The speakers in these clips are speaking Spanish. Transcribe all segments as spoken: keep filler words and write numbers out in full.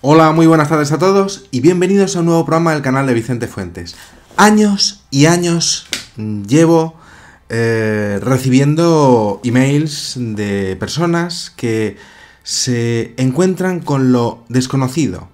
Hola, muy buenas tardes a todos y bienvenidos a un nuevo programa del canal de Vicente Fuentes. Años y años llevo eh, recibiendo emails de personas que se encuentran con lo desconocido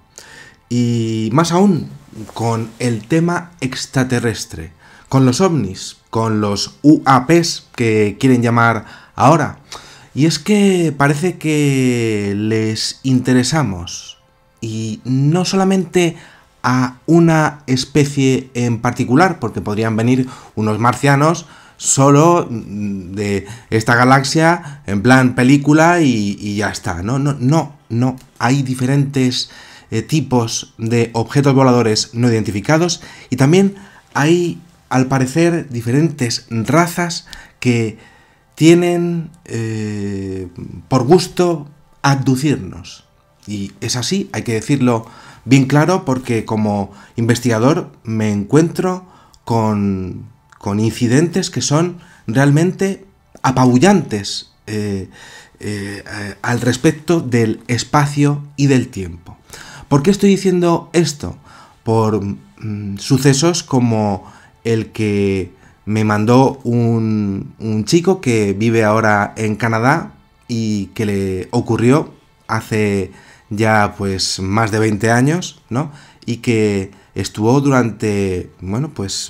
y más aún con el tema extraterrestre, con los ovnis, con los U A Pes que quieren llamar ahora. Y es que parece que les interesamos. Y no solamente a una especie en particular, porque podrían venir unos marcianos solo de esta galaxia, en plan película y, y ya está. No, no, no, no. Hay diferentes eh, tipos de objetos voladores no identificados y también hay, al parecer, diferentes razas que tienen eh, por gusto abducirnos. Y es así, hay que decirlo bien claro, porque como investigador me encuentro con, con incidentes que son realmente apabullantes eh, eh, al respecto del espacio y del tiempo. ¿Por qué estoy diciendo esto? Por mm, sucesos como el que me mandó un, un chico que vive ahora en Canadá y que le ocurrió hace ya pues más de veinte años, ¿no? Y que estuvo durante, bueno, pues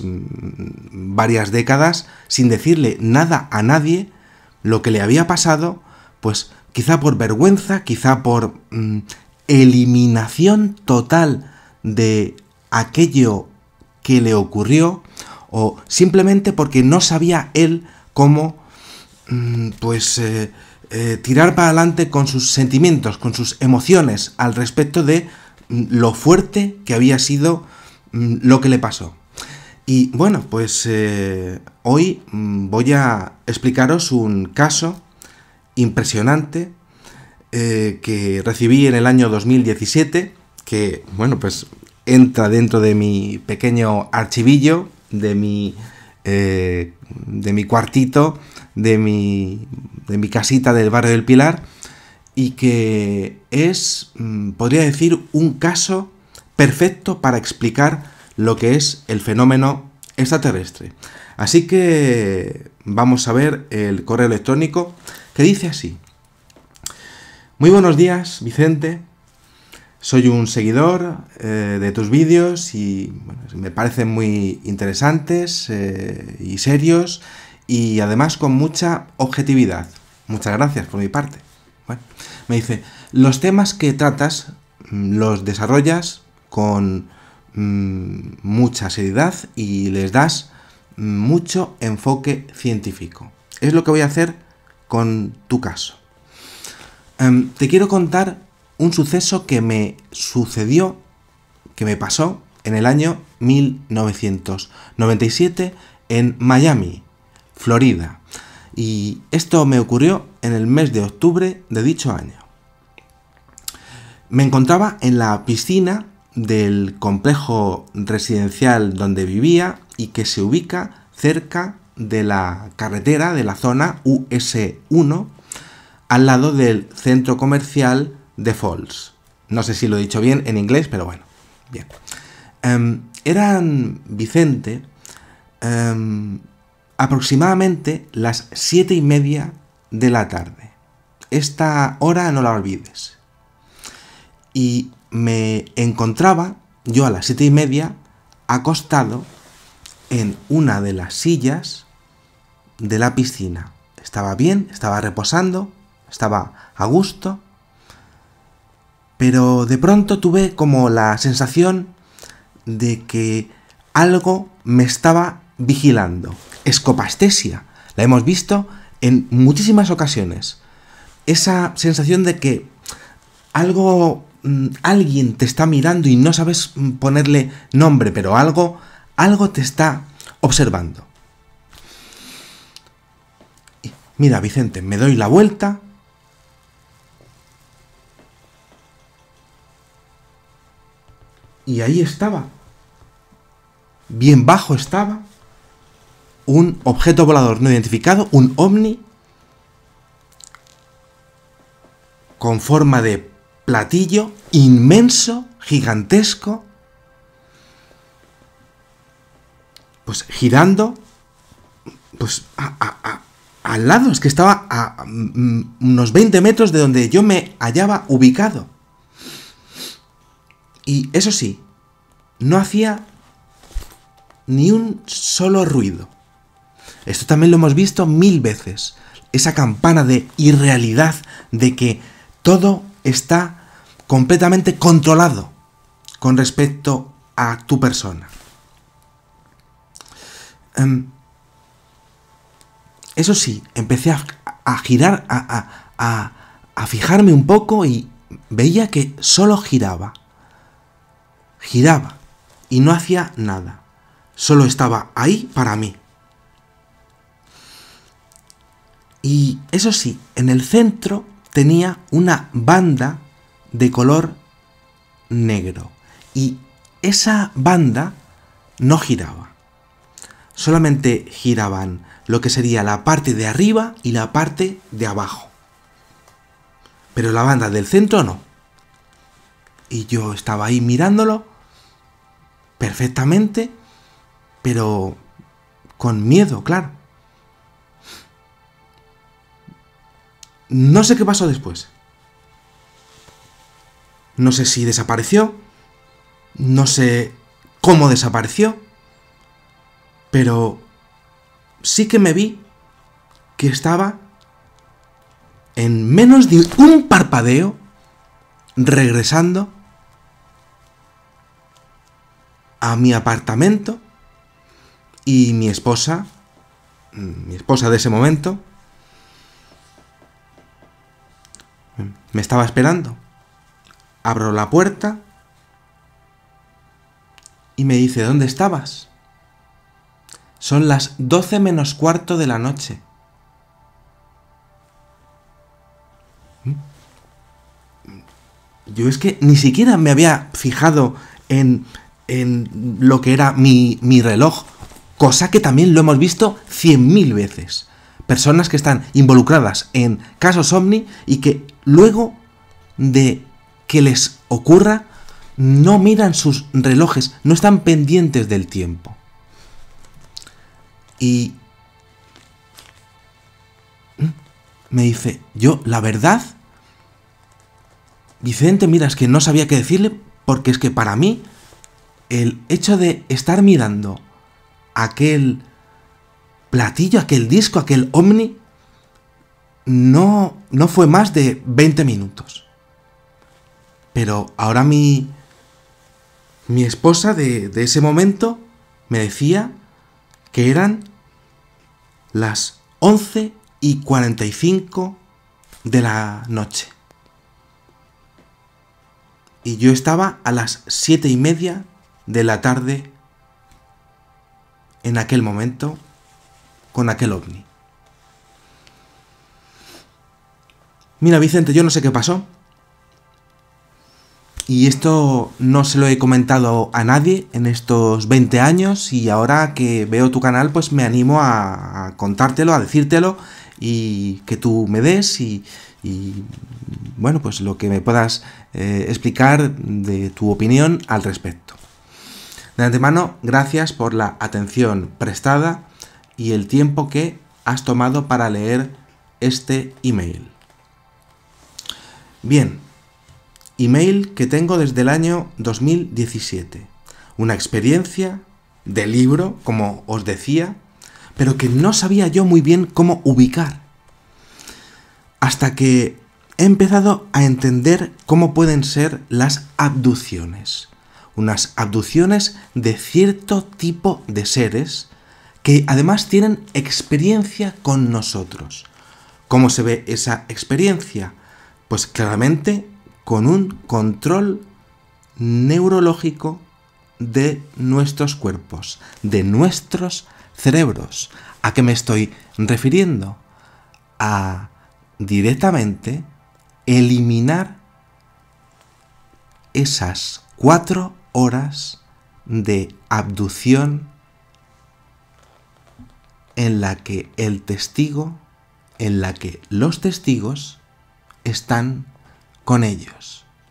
varias décadas sin decirle nada a nadie lo que le había pasado, pues quizá por vergüenza, quizá por mm, eliminación total de aquello que le ocurrió, o simplemente porque no sabía él cómo, mm, pues... Eh, Eh, tirar para adelante con sus sentimientos, con sus emociones al respecto de mm, lo fuerte que había sido mm, lo que le pasó. Y bueno, pues eh, hoy mm, voy a explicaros un caso impresionante eh, que recibí en el año dos mil diecisiete, que bueno, pues entra dentro de mi pequeño archivillo, de mi, eh, de mi cuartito, de mi, de mi casita del barrio del Pilar, y que es, podría decir, un caso perfecto para explicar lo que es el fenómeno extraterrestre. Así que vamos a ver el correo electrónico, que dice así: muy buenos días, Vicente. Soy un seguidor eh, de tus vídeos y bueno, me parecen muy interesantes eh, y serios, y además con mucha objetividad. Muchas gracias por mi parte. Bueno, me dice, los temas que tratas los desarrollas con mmm, mucha seriedad y les das mucho enfoque científico. Es lo que voy a hacer con tu caso. Um, te quiero contar un suceso que me sucedió, que me pasó en el año mil novecientos noventa y siete en Miami, Florida. Y esto me ocurrió en el mes de octubre de dicho año. Me encontraba en la piscina del complejo residencial donde vivía y que se ubica cerca de la carretera de la zona U S uno, al lado del centro comercial de Falls. No sé si lo he dicho bien en inglés, pero bueno, bien. Um, eran, Vicente, um, aproximadamente las siete y media de la tarde. Esta hora no la olvides. Y me encontraba yo a las siete y media acostado en una de las sillas de la piscina. Estaba bien, estaba reposando, estaba a gusto, pero de pronto tuve como la sensación de que algo me estaba vigilando. Escopastesia, la hemos visto en muchísimas ocasiones. Esa sensación de que algo, alguien te está mirando y no sabes ponerle nombre, pero algo, algo te está observando. Mira, Vicente, me doy la vuelta y ahí estaba, bien bajo estaba, un objeto volador no identificado, un ovni, con forma de platillo inmenso, gigantesco, pues girando, pues a, a, a, al lado, es que estaba a, a unos veinte metros de donde yo me hallaba ubicado. Y eso sí, no hacía ni un solo ruido. Esto también lo hemos visto mil veces. Esa campana de irrealidad, de que todo está completamente controlado con respecto a tu persona. Um, eso sí, empecé a, a girar, a, a, a, a fijarme un poco y veía que solo giraba. Giraba y no hacía nada. Solo estaba ahí para mí. Y eso sí, en el centro tenía una banda de color negro. Y esa banda no giraba. Solamente giraban lo que sería la parte de arriba y la parte de abajo. Pero la banda del centro no. Y yo estaba ahí mirándolo perfectamente, pero con miedo, claro. No sé qué pasó después. No sé si desapareció, no sé cómo desapareció, pero sí que me vi que estaba en menos de un parpadeo regresando a mi apartamento y mi esposa, mi esposa de ese momento, me estaba esperando. Abro la puerta y me dice, ¿dónde estabas? Son las doce menos cuarto de la noche. Yo es que ni siquiera me había fijado en, en lo que era mi, mi reloj, cosa que también lo hemos visto cien mil veces. Personas que están involucradas en casos ovni y que luego de que les ocurra no miran sus relojes, no están pendientes del tiempo. Y me dice, yo, la verdad, Vicente, mira, es que no sabía qué decirle, porque es que para mí el hecho de estar mirando aquel platillo, aquel disco, aquel ovni, no, no fue más de veinte minutos. Pero ahora mi, mi esposa de, de ese momento me decía que eran las once y cuarenta y cinco de la noche. Y yo estaba a las siete y media de la tarde en aquel momento con aquel ovni. Mira, Vicente, yo no sé qué pasó. Y esto no se lo he comentado a nadie en estos veinte años y ahora que veo tu canal pues me animo a, a contártelo, a decírtelo y que tú me des y, y bueno, pues lo que me puedas eh, explicar de tu opinión al respecto. De antemano, gracias por la atención prestada y el tiempo que has tomado para leer este email. Bien. Email que tengo desde el año dos mil diecisiete. Una experiencia de libro, como os decía, pero que no sabía yo muy bien cómo ubicar. Hasta que he empezado a entender cómo pueden ser las abducciones. Unas abducciones de cierto tipo de seres que además tienen experiencia con nosotros. ¿Cómo se ve esa experiencia? Pues claramente con un control neurológico de nuestros cuerpos, de nuestros cerebros. ¿A qué me estoy refiriendo? A directamente eliminar esas cuatro horas de abducción en la que el testigo, en la que los testigos están con ellos.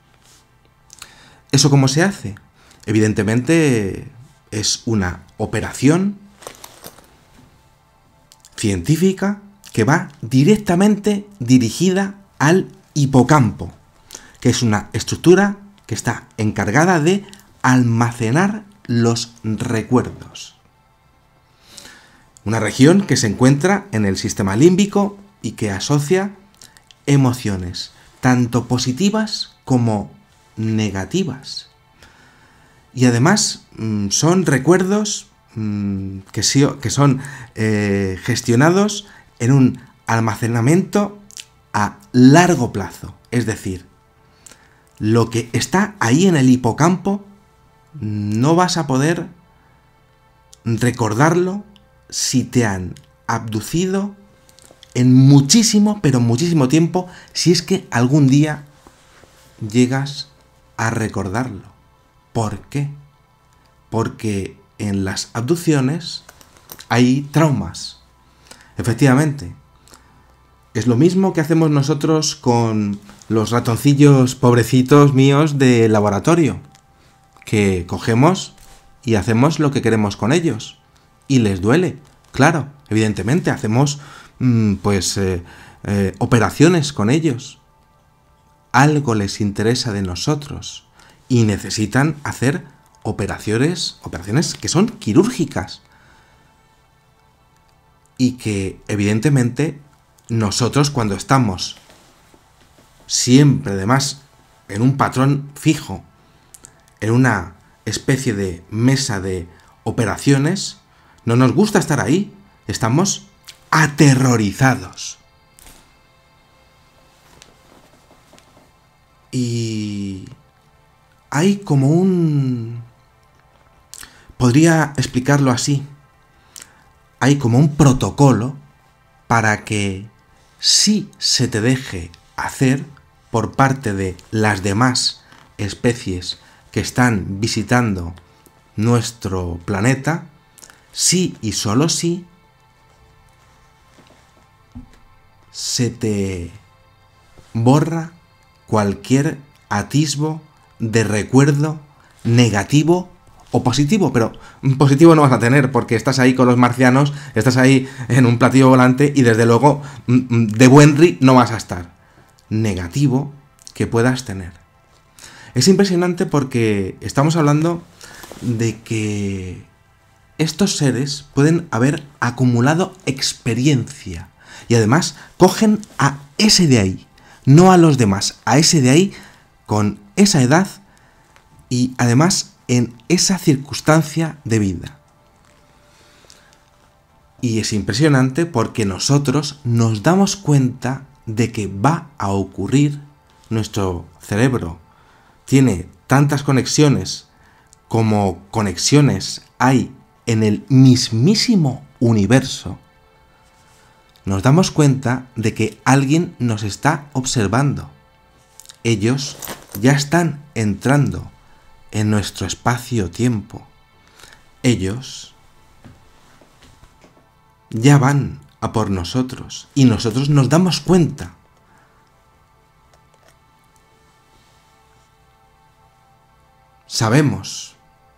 ¿Eso cómo se hace? Evidentemente es una operación científica que va directamente dirigida al hipocampo, que es una estructura que está encargada de almacenar los recuerdos. Una región que se encuentra en el sistema límbico y que asocia emociones, tanto positivas como negativas. Y además son recuerdos que, sí, que son eh, gestionados en un almacenamiento a largo plazo. Es decir, lo que está ahí en el hipocampo no vas a poder recordarlo si te han abducido en muchísimo, pero muchísimo tiempo, si es que algún día llegas a recordarlo. ¿Por qué? Porque en las abducciones hay traumas. Efectivamente, es lo mismo que hacemos nosotros con los ratoncillos pobrecitos míos de laboratorio, que cogemos y hacemos lo que queremos con ellos. Y les duele, claro, evidentemente, hacemos mmm, pues eh, eh, operaciones con ellos. Algo les interesa de nosotros y necesitan hacer operaciones, operaciones que son quirúrgicas. Y que evidentemente nosotros, cuando estamos siempre además en un patrón fijo, en una especie de mesa de operaciones, no nos gusta estar ahí, estamos aterrorizados. Y hay como un... podría explicarlo así. Hay como un protocolo para que sí se te deje hacer por parte de las demás especies que están visitando nuestro planeta, sí y solo sí, se te borra cualquier atisbo de recuerdo negativo o positivo, pero positivo no vas a tener porque estás ahí con los marcianos, estás ahí en un platillo volante y desde luego de Buenry no vas a estar. Negativo que puedas tener. Es impresionante porque estamos hablando de que estos seres pueden haber acumulado experiencia y además cogen a ese de ahí, no a los demás, a ese de ahí con esa edad y además en esa circunstancia de vida. Y es impresionante porque nosotros nos damos cuenta de que va a ocurrir. Nuestro cerebro tiene tantas conexiones como conexiones hay en el mismísimo universo. Nos damos cuenta de que alguien nos está observando. Ellos ya están entrando en nuestro espacio-tiempo. Ellos ya van a por nosotros y nosotros nos damos cuenta. Sabemos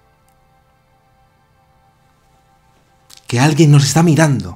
que alguien nos está mirando.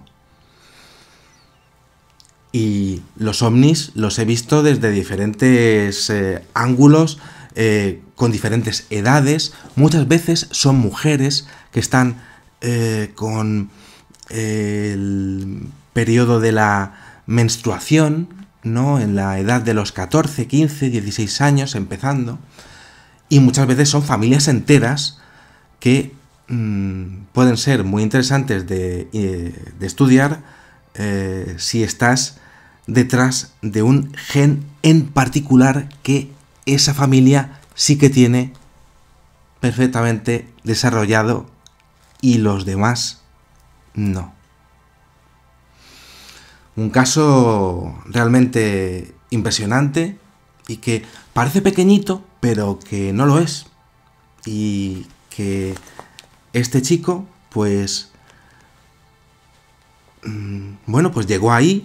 Y los ovnis los he visto desde diferentes eh, ángulos, eh, con diferentes edades. Muchas veces son mujeres que están eh, con eh, el periodo de la menstruación, ¿no? En la edad de los catorce, quince, dieciséis años, empezando. Y muchas veces son familias enteras que mmm, pueden ser muy interesantes de, eh, de estudiar eh, si estás detrás de un gen en particular que esa familia sí que tiene perfectamente desarrollado y los demás no. Un caso realmente impresionante y que parece pequeñito, pero que no lo es. Y que este chico, pues, bueno, pues llegó ahí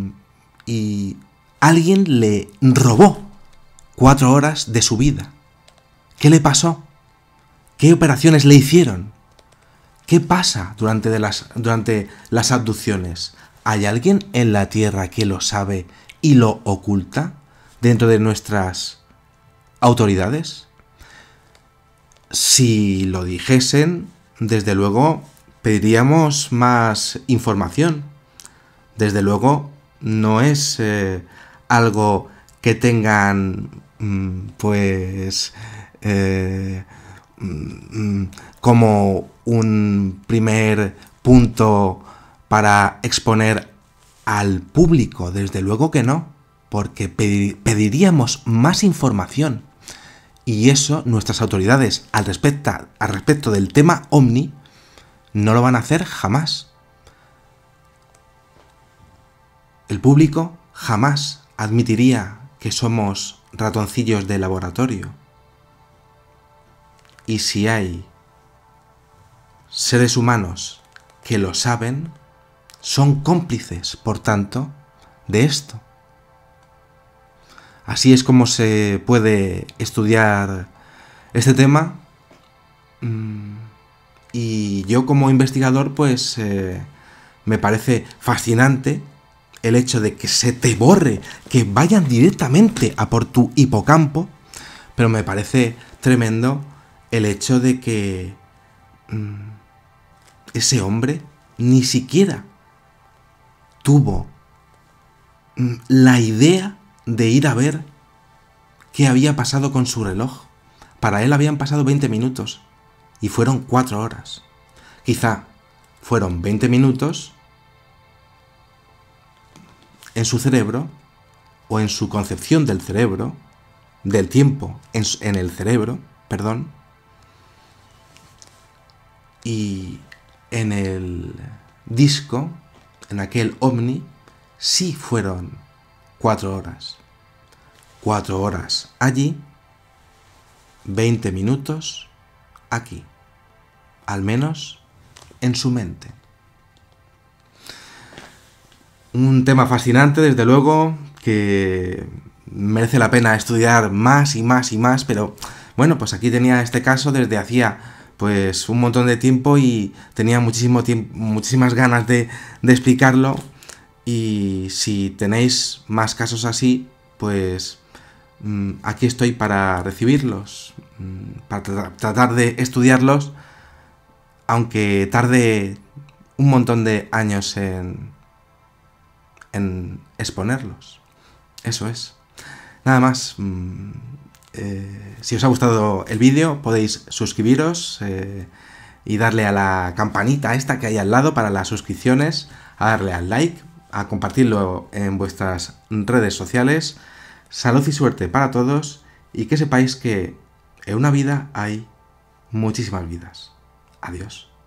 y alguien le robó cuatro horas de su vida. ¿Qué le pasó? ¿Qué operaciones le hicieron? ¿Qué pasa durante, de las, durante las abducciones? ¿Hay alguien en la Tierra que lo sabe y lo oculta dentro de nuestras autoridades? Si lo dijesen, desde luego pediríamos más información. Desde luego no es eh, algo que tengan mmm, pues eh, mmm, como un primer punto para exponer al público. Desde luego que no, porque pedir, pediríamos más información. Y eso nuestras autoridades al respecto, al respecto del tema OVNI no lo van a hacer jamás. El público jamás admitiría que somos ratoncillos de laboratorio. Y si hay seres humanos que lo saben, son cómplices, por tanto, de esto. Así es como se puede estudiar este tema. Y yo como investigador, pues eh, me parece fascinante el hecho de que se te borre, que vayan directamente a por tu hipocampo, pero me parece tremendo el hecho de que mmm, ese hombre ni siquiera tuvo mmm, la idea de ir a ver qué había pasado con su reloj. Para él habían pasado veinte minutos y fueron cuatro horas. Quizá fueron veinte minutos en su cerebro, o en su concepción del cerebro, del tiempo en, en el cerebro, perdón, y en el disco, en aquel OVNI, sí fueron cuatro horas. Cuatro horas allí, veinte minutos aquí, al menos en su mente. Un tema fascinante, desde luego, que merece la pena estudiar más y más y más, pero bueno, pues aquí tenía este caso desde hacía pues un montón de tiempo y tenía muchísimo tiempo, muchísimas ganas de, de explicarlo, y si tenéis más casos así, pues mmm, aquí estoy para recibirlos, mmm, para tra- tratar de estudiarlos, aunque tarde un montón de años en... en exponerlos. Eso es. Nada más. Mmm, eh, si os ha gustado el vídeo, podéis suscribiros eh, y darle a la campanita esta que hay al lado para las suscripciones, a darle al like, a compartirlo en vuestras redes sociales. Salud y suerte para todos, y que sepáis que en una vida hay muchísimas vidas. Adiós.